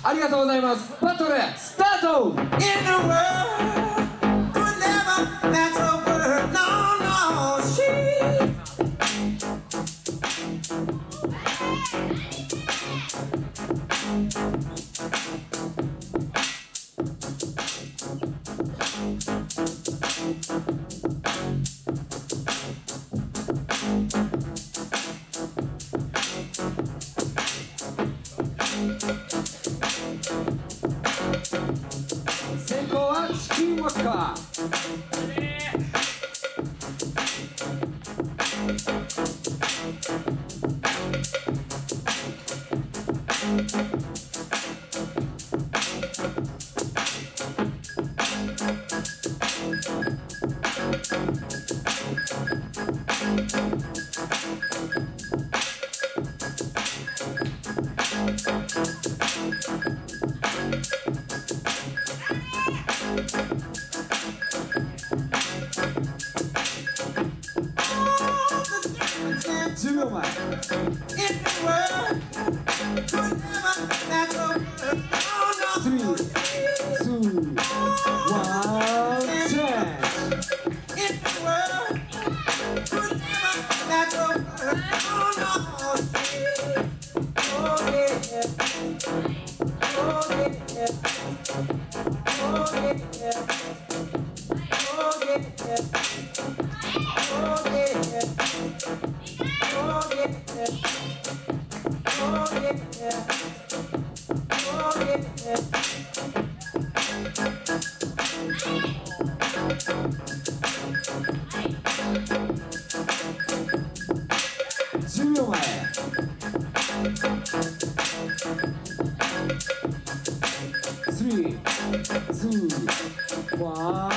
ありがとうございます。バトルスタート。 In the world could never match a word. No, no, she. 先攻はチキンワッカー。10秒前。 In the world could never match a word. No, no. 3, 2, 1, change. In the world could never match a word. No, no, she. Oh yeah. Oh yeah. Oh yeah. Oh yeah. Oh yeah. Oh yeah. Oh yeah. Oh yeah. 10秒前。 3, 2, 1